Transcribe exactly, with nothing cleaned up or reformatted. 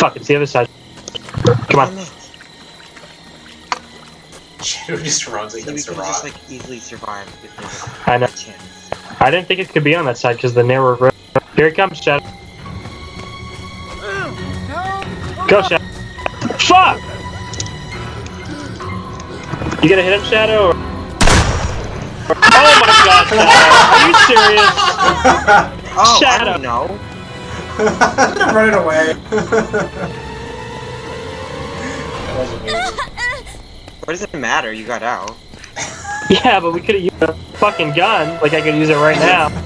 Fuck, it's the other side. Come on. Shadow just runs against a we could rock. just like easily survive if there was I know. a chance. I didn't think it could be on that side because the narrow road. Here he comes, Shadow. Go, Shadow. Fuck! You gonna hit him, Shadow? Or... Oh my god, Shadow! Are you serious? Oh, Shadow. I don't know. I'm running away. That was amazing. What does it matter? You got out. Yeah, but we could have used a fucking gun. Like I could use it right now.